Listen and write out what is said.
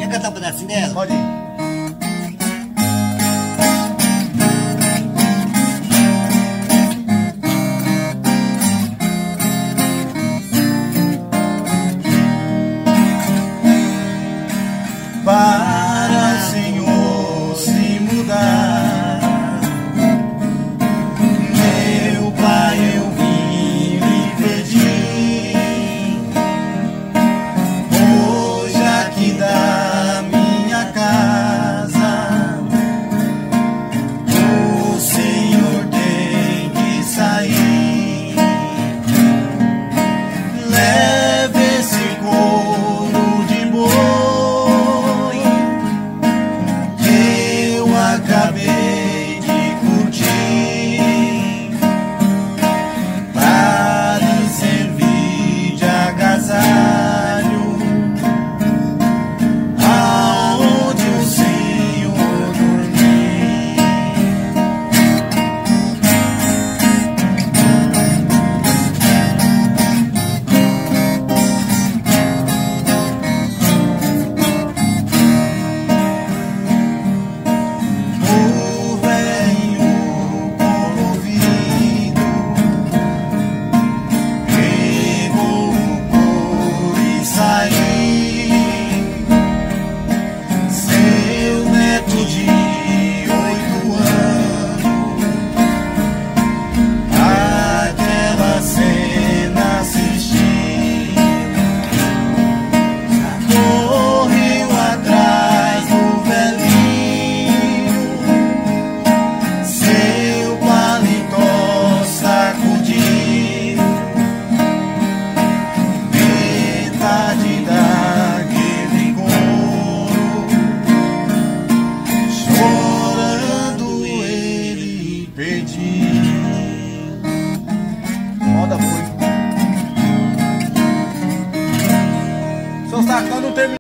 Quer cantar um pedacinho dela? Pode ir. Para o Senhor se mudar, meu Pai, eu vim lhe pedir, hoje aqui da minha casa, o Senhor tem que sair. Leve esse couro de boi, acabei de curtir, para lhe servir de agasalho, aonde o Senhor dormir. Moda foi. Seu sacão não terminou.